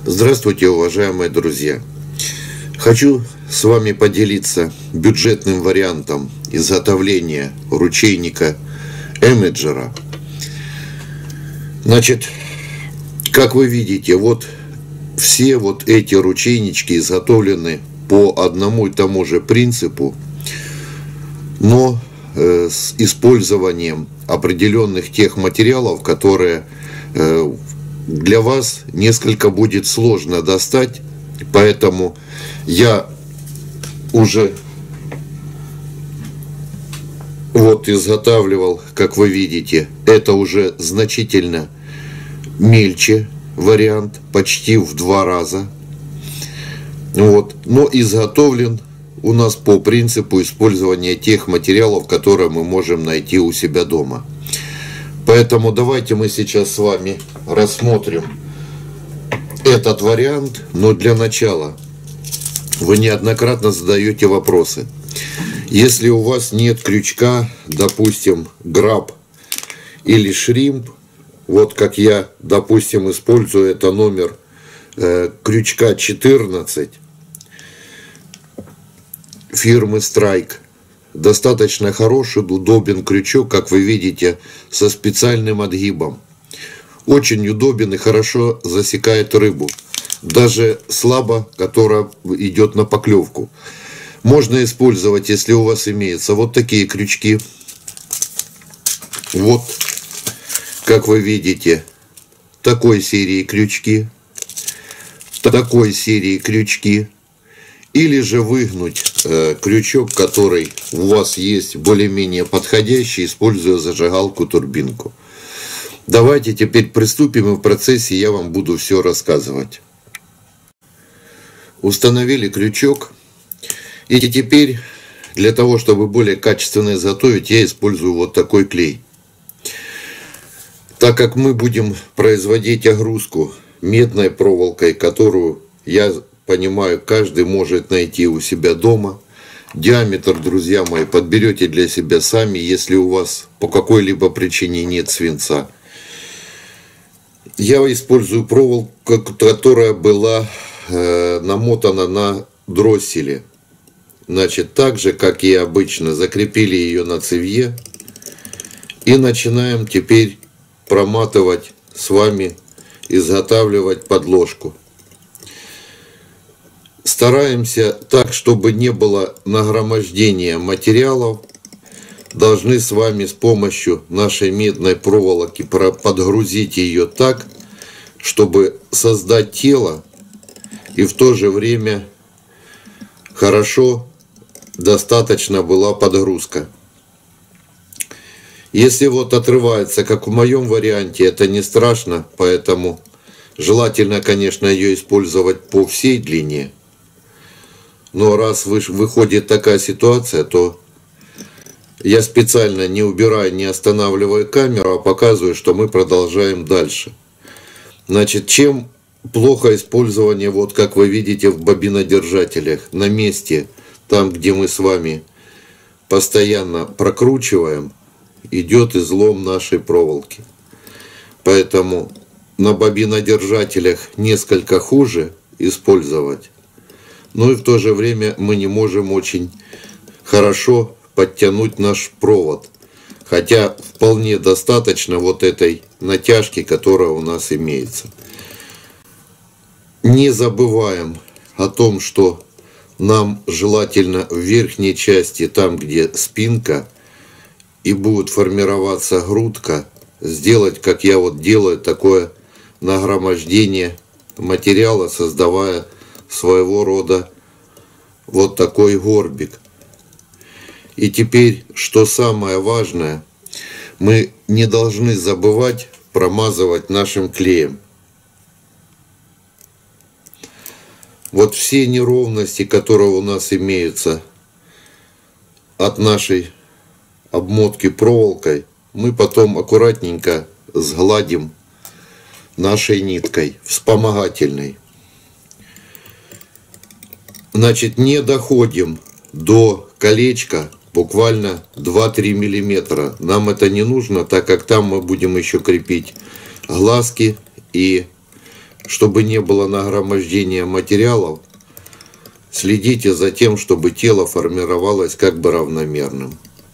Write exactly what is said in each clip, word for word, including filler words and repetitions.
Здравствуйте, уважаемые друзья! Хочу с вами поделиться бюджетным вариантом изготовления ручейника Эмеджера. Значит, как вы видите, вот все вот эти ручейнички изготовлены по одному и тому же принципу, но э, с использованием определенных тех материалов, которые э, для вас несколько будет сложно достать, поэтому я уже вот изготавливал, как вы видите, это уже значительно мельче вариант, почти в два раза. Вот, но изготовлен у нас по принципу использования тех материалов, которые мы можем найти у себя дома. Поэтому давайте мы сейчас с вами рассмотрим этот вариант, но для начала вы неоднократно задаете вопросы. Если у вас нет крючка, допустим, граб или шримп, вот как я, допустим, использую, это номер э, крючка четырнадцать фирмы Strike. Достаточно хороший, удобен крючок, как вы видите, со специальным отгибом. Очень удобен и хорошо засекает рыбу, даже слабо, которая идет на поклевку. Можно использовать, если у вас имеются вот такие крючки. Вот, как вы видите, такой серии крючки, такой серии крючки. Или же выгнуть э, крючок, который у вас есть более-менее подходящий, используя зажигалку-турбинку. Давайте теперь приступим, и в процессе я вам буду все рассказывать. Установили крючок. И теперь для того, чтобы более качественно изготовить, я использую вот такой клей. Так как мы будем производить огрузку медной проволокой, которую, я понимаю, каждый может найти у себя дома. Диаметр, друзья мои, подберете для себя сами, если у вас по какой-либо причине нет свинца. Я использую проволоку, которая была э, намотана на дросселе. Значит, так же, как и обычно, закрепили ее на цевье. И начинаем теперь проматывать с вами, изготавливать подложку. Стараемся так, чтобы не было нагромождения материалов. Должны с вами с помощью нашей медной проволоки подгрузить ее так, чтобы создать тело и в то же время хорошо, достаточно была подгрузка. Если вот отрывается, как в моем варианте, это не страшно, поэтому желательно, конечно, ее использовать по всей длине. Но раз выходит такая ситуация, то я специально не убираю, не останавливаю камеру, а показываю, что мы продолжаем дальше. Значит, чем плохо использование, вот как вы видите в бобинодержателях, на месте, там, где мы с вами постоянно прокручиваем, идет излом нашей проволоки. Поэтому на бобинодержателях несколько хуже использовать. Но и в то же время мы не можем очень хорошо подтянуть наш провод. Хотя вполне достаточно вот этой натяжки, которая у нас имеется. Не забываем о том, что нам желательно в верхней части, там где спинка и будет формироваться грудка, сделать, как я вот делаю, такое нагромождение материала, создавая своего рода вот такой горбик. И теперь, что самое важное, мы не должны забывать промазывать нашим клеем. Вот все неровности, которые у нас имеются от нашей обмотки проволокой, мы потом аккуратненько сгладим нашей ниткой вспомогательной. Значит, не доходим до колечка буквально два-три миллиметра. Нам это не нужно, так как там мы будем еще крепить глазки и чтобы не было нагромождения материалов, следите за тем, чтобы тело формировалось как бы равномерным.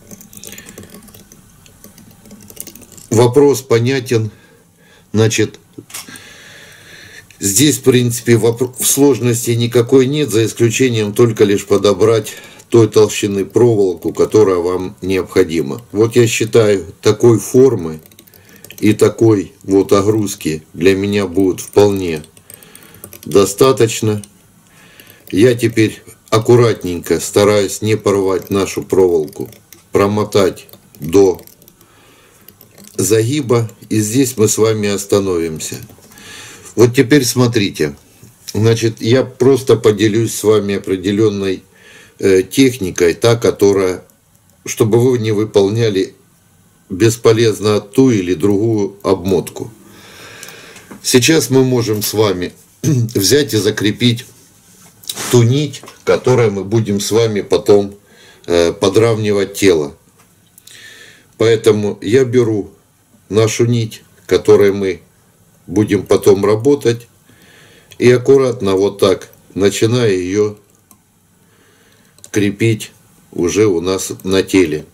Вопрос понятен. Значит, здесь, в принципе, сложности никакой нет, за исключением только лишь подобрать той толщины проволоку, которая вам необходима. Вот я считаю, такой формы и такой вот огрузки для меня будет вполне достаточно. Я теперь аккуратненько стараюсь не порвать нашу проволоку, промотать до загиба, и здесь мы с вами остановимся. Вот теперь смотрите, значит, я просто поделюсь с вами определенной э, техникой, та, которая, чтобы вы не выполняли бесполезно ту или другую обмотку. Сейчас мы можем с вами взять и закрепить ту нить, которой мы будем с вами потом э, подравнивать тело. Поэтому я беру нашу нить, которой мы будем потом работать, и аккуратно вот так начинаю ее крепить уже у нас на теле.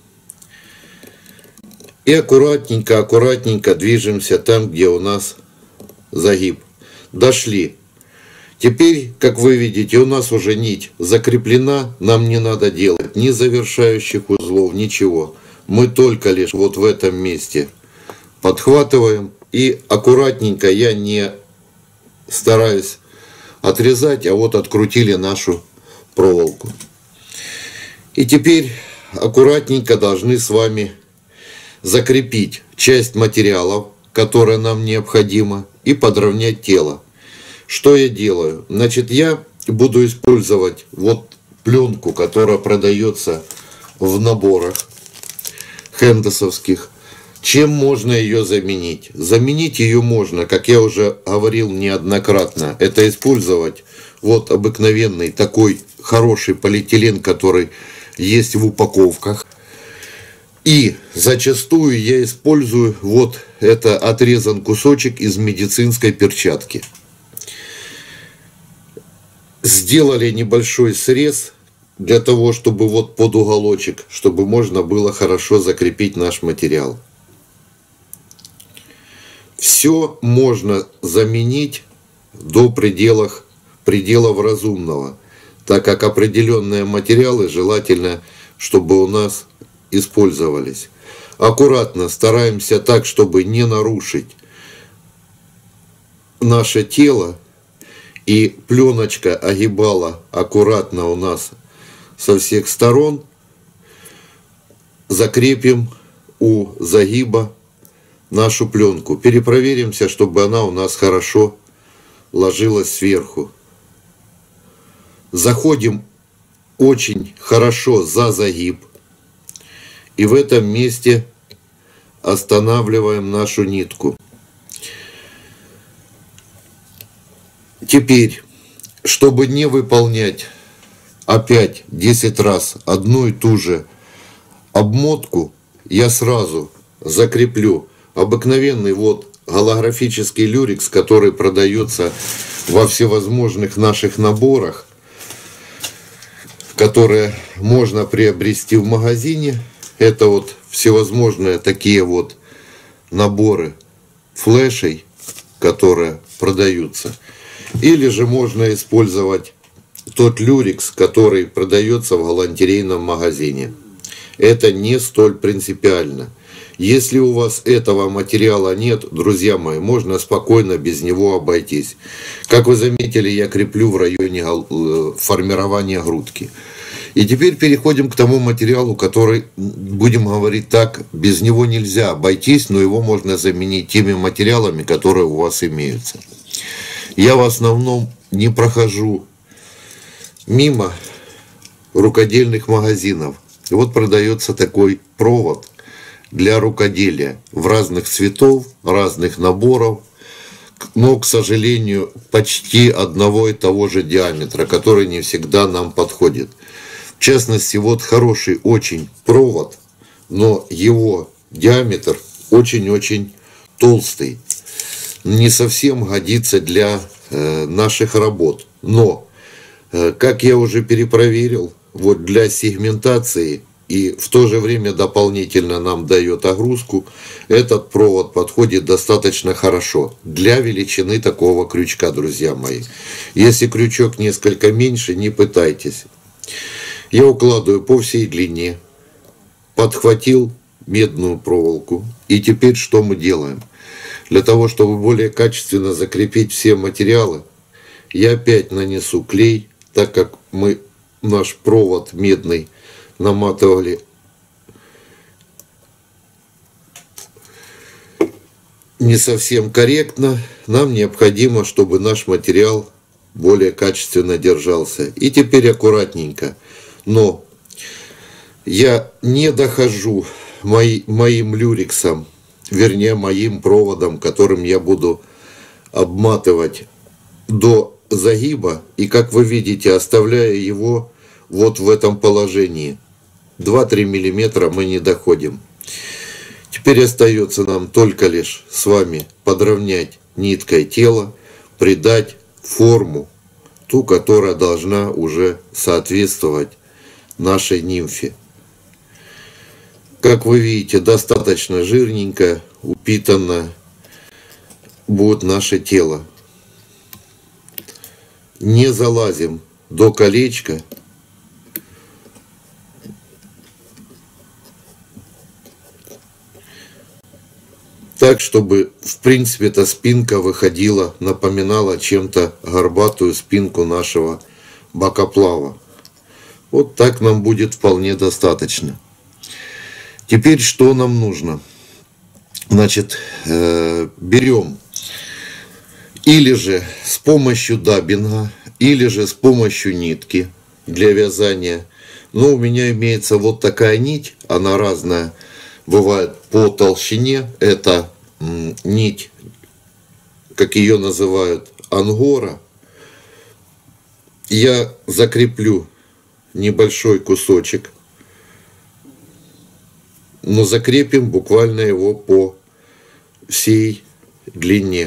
И аккуратненько, аккуратненько движемся там, где у нас загиб. Дошли. Теперь, как вы видите, у нас уже нить закреплена, нам не надо делать ни завершающих узлов, ничего. Мы только лишь вот в этом месте подхватываем, и аккуратненько, я не стараюсь отрезать, а вот открутили нашу проволоку. И теперь аккуратненько должны с вами закрепить часть материалов, которая нам необходима, и подровнять тело. Что я делаю? Значит, я буду использовать вот пленку, которая продается в наборах хендесовских. Чем можно ее заменить? Заменить ее можно, как я уже говорил неоднократно, это использовать вот обыкновенный такой хороший полиэтилен, который есть в упаковках. И зачастую я использую вот это отрезан кусочек из медицинской перчатки. Сделали небольшой срез для того, чтобы вот под уголочек, чтобы можно было хорошо закрепить наш материал. Все можно заменить до пределов, пределов разумного, так как определенные материалы желательно, чтобы у нас использовались. Аккуратно стараемся так, чтобы не нарушить наше тело, и пленочка огибала аккуратно у нас со всех сторон. Закрепим у загиба нашу пленку. Перепроверимся, чтобы она у нас хорошо ложилась сверху. Заходим очень хорошо за загиб. И в этом месте останавливаем нашу нитку. Теперь, чтобы не выполнять опять десять раз одну и ту же обмотку, я сразу закреплю обыкновенный вот голографический люрекс, который продается во всевозможных наших наборах, которые можно приобрести в магазине. Это вот всевозможные такие вот наборы флешей, которые продаются. Или же можно использовать тот люрекс, который продается в галантерейном магазине. Это не столь принципиально. Если у вас этого материала нет, друзья мои, можно спокойно без него обойтись. Как вы заметили, я креплю в районе формирования грудки. И теперь переходим к тому материалу, который, будем говорить так, без него нельзя обойтись, но его можно заменить теми материалами, которые у вас имеются. Я в основном не прохожу мимо рукодельных магазинов. И вот продается такой провод для рукоделия в разных цветов, разных наборов, но, к сожалению, почти одного и того же диаметра, который не всегда нам подходит. В частности, вот хороший очень провод, но его диаметр очень-очень толстый. не совсем годится для э, наших работ. Но, э, как я уже перепроверил, вот для сегментации и в то же время дополнительно нам дает огрузку, этот провод подходит достаточно хорошо для величины такого крючка, друзья мои. Если крючок несколько меньше, не пытайтесь. Я укладываю по всей длине, подхватил медную проволоку. И теперь что мы делаем? Для того, чтобы более качественно закрепить все материалы, я опять нанесу клей, так как мы наш провод медный наматывали не совсем корректно. Нам необходимо, чтобы наш материал более качественно держался. И теперь аккуратненько. Но я не дохожу мои, моим люрексом, вернее моим проводом, которым я буду обматывать, до загиба. И как вы видите, оставляя его вот в этом положении. два-три миллиметра мы не доходим. Теперь остается нам только лишь с вами подровнять ниткой тело, придать форму, ту, которая должна уже соответствовать нашей нимфе. Как вы видите, достаточно жирненько, упитанно будет наше тело. Не залазим до колечка. Так, чтобы, в принципе, эта спинка выходила, напоминала чем-то горбатую спинку нашего бокоплава. Вот так нам будет вполне достаточно. Теперь что нам нужно? Значит, э, берем или же с помощью даббинга, или же с помощью нитки для вязания. Но у меня имеется вот такая нить, она разная. Бывает по толщине, это м, нить, как ее называют, ангора. Я закреплю небольшой кусочек, но закрепим буквально его по всей длине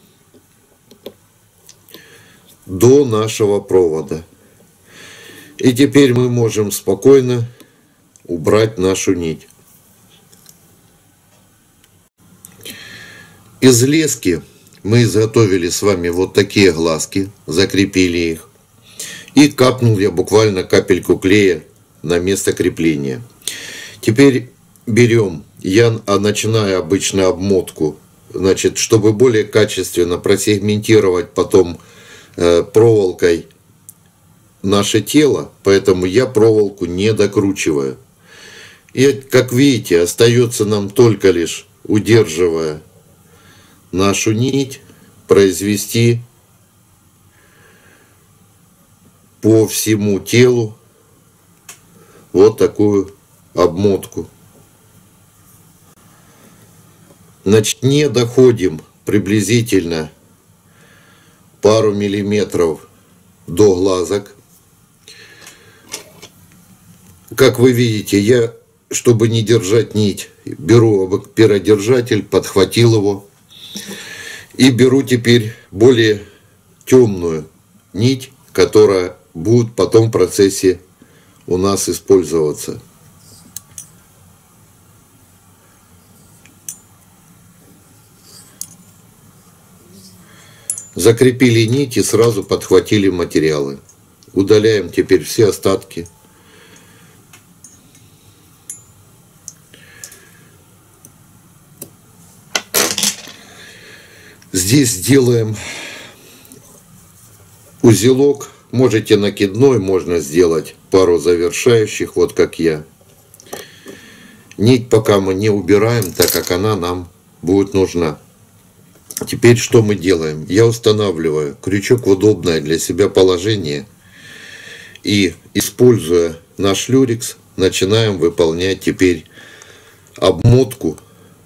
до нашего провода. И теперь мы можем спокойно убрать нашу нить. Из лески мы изготовили с вами вот такие глазки, закрепили их. И капнул я буквально капельку клея на место крепления. Теперь берем, я начинаю обычно обмотку, значит, чтобы более качественно просегментировать потом э, проволокой наше тело, поэтому я проволоку не докручиваю. И, как видите, остается нам только лишь, удерживая нашу нить, произвести по всему телу вот такую обмотку. Значит, не доходим приблизительно пару миллиметров до глазок. Как вы видите, я, чтобы не держать нить, беру перодержатель, подхватил его. И беру теперь более темную нить, которая будет потом в процессе у нас использоваться. Закрепили нить и сразу подхватили материалы. Удаляем теперь все остатки. Здесь сделаем узелок. Можете накидной, можно сделать пару завершающих, вот как я. Нить пока мы не убираем, так как она нам будет нужна. Теперь что мы делаем? Я устанавливаю крючок в удобное для себя положение. И, используя наш люрекс, начинаем выполнять теперь обмотку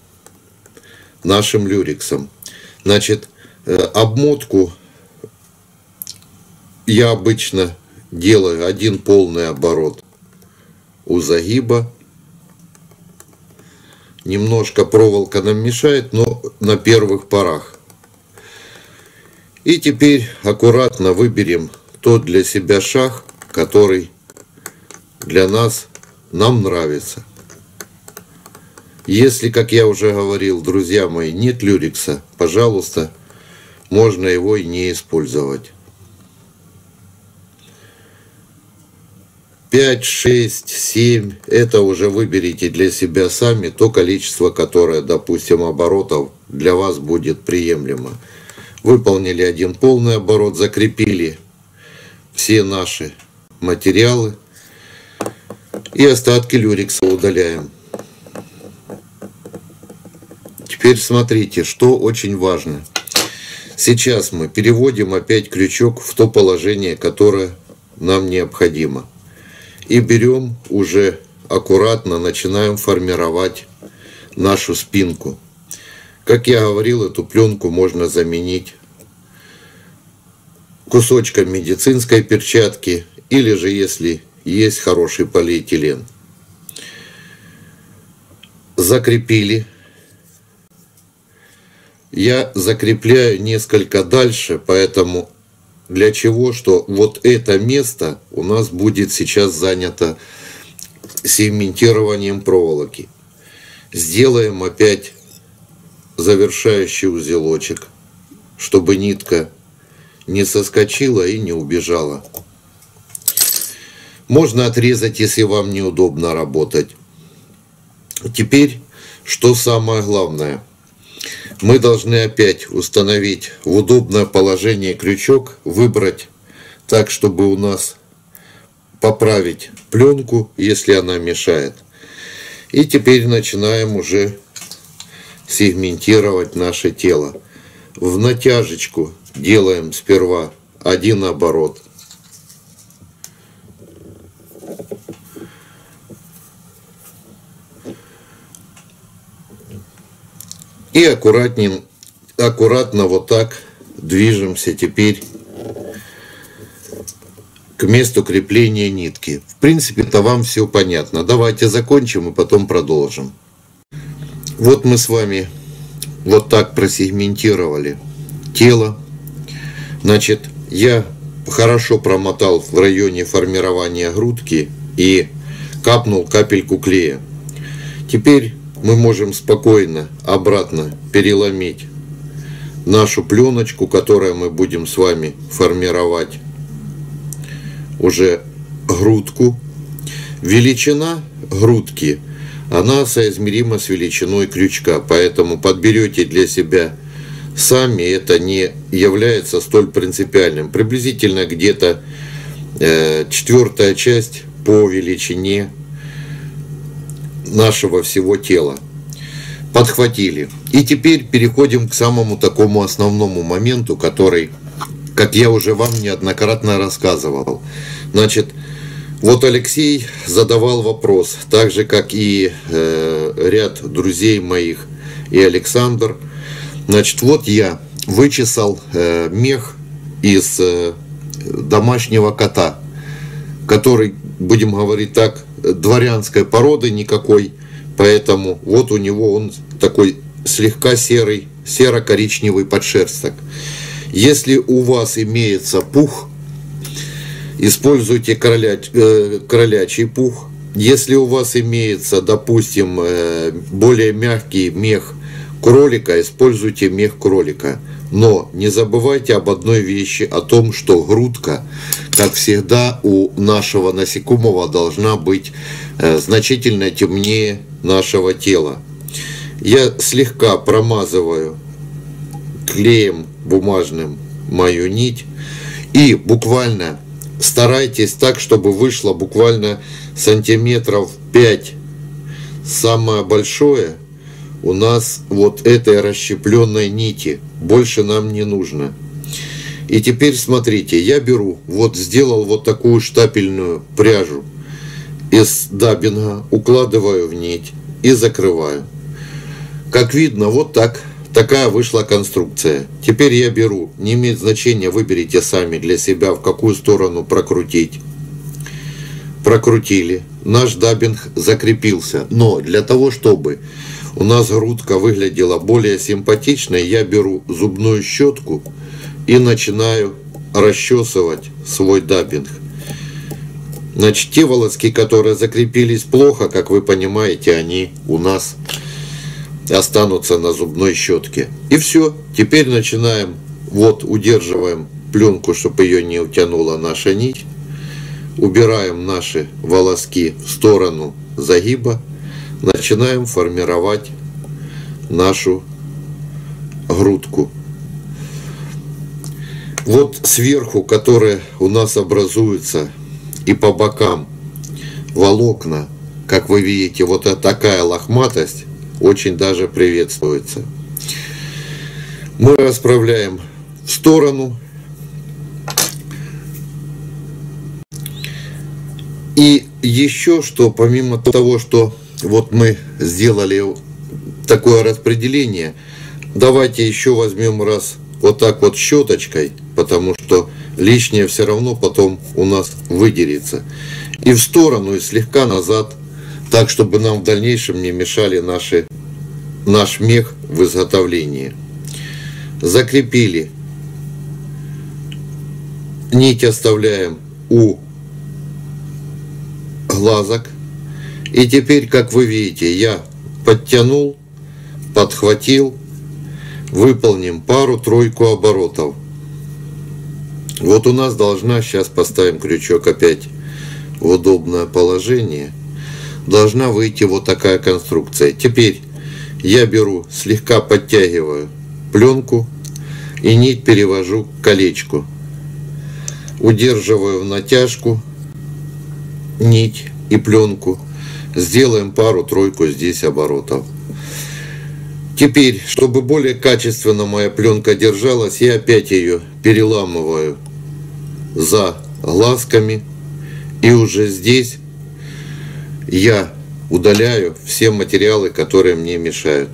нашим люрексом. Значит, обмотку я обычно делаю один полный оборот у загиба. Немножко проволока нам мешает, но на первых порах. И теперь аккуратно выберем тот для себя шаг, который для нас, нам нравится. Если, как я уже говорил, друзья мои, нет люрекса, пожалуйста, можно его и не использовать. пять, шесть, семь, это уже выберите для себя сами то количество, которое, допустим, оборотов для вас будет приемлемо. Выполнили один полный оборот, закрепили все наши материалы и остатки люрекса удаляем. Теперь смотрите, что очень важно. Сейчас мы переводим опять крючок в то положение, которое нам необходимо. И берем уже аккуратно, начинаем формировать нашу спинку. Как я говорил, эту пленку можно заменить кусочком медицинской перчатки, или же, если есть хороший полиэтилен. Закрепили. Я закрепляю несколько дальше, поэтому для чего? Что вот это место у нас будет сейчас занято сегментированием проволоки. Сделаем опять завершающий узелочек, чтобы нитка не соскочила и не убежала. Можно отрезать, если вам неудобно работать. Теперь, что самое главное. Мы должны опять установить в удобное положение крючок, выбрать так, чтобы у нас поправить пленку, если она мешает. И теперь начинаем уже сегментировать наше тело. В натяжечку делаем сперва один оборот. И аккуратнее, аккуратно вот так движемся теперь к месту крепления нитки. В принципе-то вам все понятно. Давайте закончим и потом продолжим. Вот мы с вами вот так просегментировали тело. Значит, я хорошо промотал в районе формирования грудки и капнул капельку клея. Теперь мы можем спокойно обратно переломить нашу пленочку, которую мы будем с вами формировать уже грудку. Величина грудки, она соизмерима с величиной крючка, поэтому подберете для себя сами, это не является столь принципиальным. Приблизительно где-то э, четвертая часть по величине нашего всего тела. Подхватили. И теперь переходим к самому такому основному моменту, который, как я уже вам неоднократно рассказывал. Значит, вот Алексей задавал вопрос, так же как и э, ряд друзей моих и Александр. Значит, вот я вычесал э, мех из э, домашнего кота, который, будем говорить так, дворянской породы никакой, поэтому вот у него он такой слегка серый, серо-коричневый подшерсток. Если у вас имеется пух, используйте кроляч, э, кролячий пух. Если у вас имеется, допустим, э, более мягкий мех кролика, используйте мех кролика. Но не забывайте об одной вещи, о том, что грудка, как всегда, у нашего насекомого должна быть э, значительно темнее нашего тела. Я слегка промазываю клеем бумажным мою нить и буквально старайтесь так, чтобы вышло буквально сантиметров пять. Самое большое у нас вот этой расщепленной нити. Больше нам не нужно. И теперь смотрите, я беру, вот сделал вот такую штапельную пряжу из даббинга, укладываю в нить и закрываю. Как видно, вот так, такая вышла конструкция. Теперь я беру, не имеет значения, выберите сами для себя, в какую сторону прокрутить. Прокрутили, наш даббинг закрепился. Но для того, чтобы у нас грудка выглядела более симпатичной, я беру зубную щетку и начинаю расчесывать свой даббинг. Значит, те волоски, которые закрепились плохо, как вы понимаете, они у нас останутся на зубной щетке. И все. Теперь начинаем, вот удерживаем пленку, чтобы ее не утянула наша нить. Убираем наши волоски в сторону загиба. Начинаем формировать нашу грудку. Вот сверху, которая у нас образуется, и по бокам волокна, как вы видите, вот такая лохматость очень даже приветствуется. Мы расправляем в сторону. И еще что, помимо того, что вот мы сделали такое распределение, давайте еще возьмем раз вот так вот щеточкой, потому что лишнее все равно потом у нас выдерется. И в сторону, и слегка назад, так, чтобы нам в дальнейшем не мешали наши, наш мех в изготовлении. Закрепили. Нить оставляем у глазок. И теперь, как вы видите, я подтянул, подхватил, выполним пару-тройку оборотов. Вот у нас должна, сейчас поставим крючок опять в удобное положение, должна выйти вот такая конструкция. Теперь я беру, слегка подтягиваю пленку и нить перевожу к колечку. Удерживаю в натяжку нить и пленку. Сделаем пару-тройку здесь оборотов. Теперь, чтобы более качественно моя пленка держалась, я опять ее переламываю за глазками. И уже здесь я удаляю все материалы, которые мне мешают.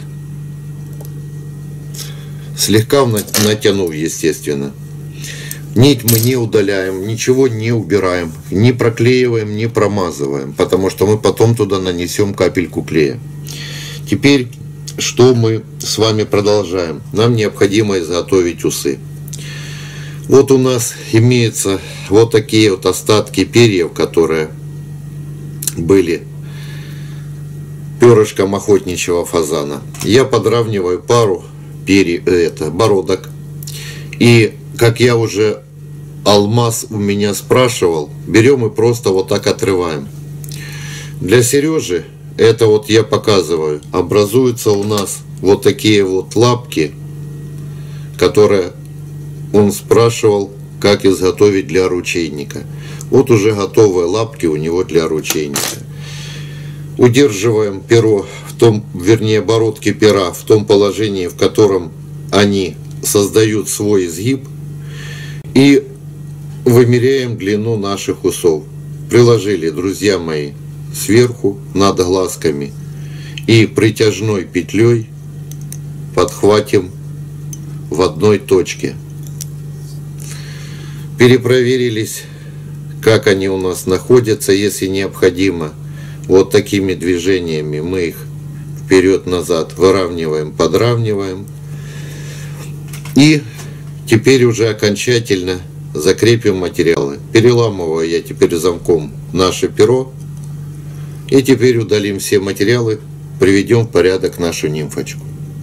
Слегка натянув, естественно. Нить мы не удаляем, ничего не убираем, не проклеиваем, не промазываем, потому что мы потом туда нанесем капельку клея. Теперь, что мы с вами продолжаем? Нам необходимо изготовить усы. Вот у нас имеются вот такие вот остатки перьев, которые были перышком охотничьего фазана. Я подравниваю пару перьев, это, бородок. И, как я уже Алмаз у меня спрашивал, берем и просто вот так отрываем. Для Сережи, это вот я показываю, образуются у нас вот такие вот лапки, которые он спрашивал, как изготовить для ручейника. Вот уже готовые лапки у него для ручейника. Удерживаем перо в том, вернее, оборотки пера в том положении, в котором они создают свой изгиб, и вымеряем длину наших усов. Приложили, друзья мои, сверху над глазками и притяжной петлей подхватим в одной точке. Перепроверились, как они у нас находятся. Если необходимо, вот такими движениями мы их вперед-назад выравниваем, подравниваем. И теперь уже окончательно закрепим материалы. Переламываю я теперь замком наше перо. И теперь удалим все материалы, приведем в порядок нашу нимфочку.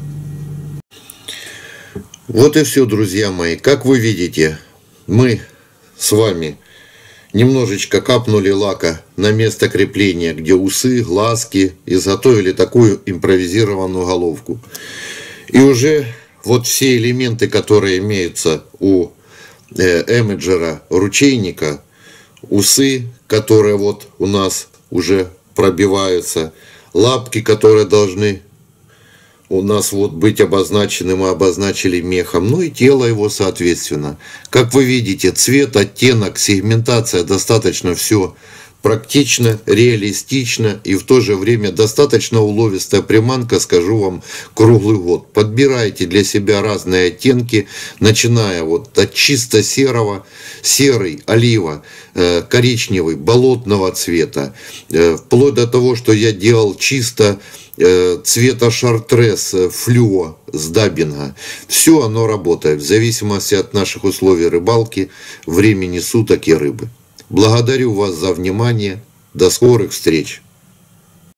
Вот и все, друзья мои. Как вы видите, мы с вами немножечко капнули лака на место крепления, где усы, глазки, изготовили такую импровизированную головку. И уже вот все элементы, которые имеются у э, эмеджера ручейника, усы, которые вот у нас уже пробиваются, лапки, которые должны у нас вот быть обозначены, мы обозначили мехом, ну и тело его соответственно. Как вы видите, цвет, оттенок, сегментация, достаточно все практично, реалистично и в то же время достаточно уловистая приманка, скажу вам, круглый год. Подбирайте для себя разные оттенки, начиная вот от чисто серого, серый, олива, э, коричневый, болотного цвета, э, вплоть до того, что я делал чисто э, цвета шартрес, э, флюо с даббинга. Все оно работает в зависимости от наших условий рыбалки, времени суток и рыбы. Благодарю вас за внимание. До скорых встреч!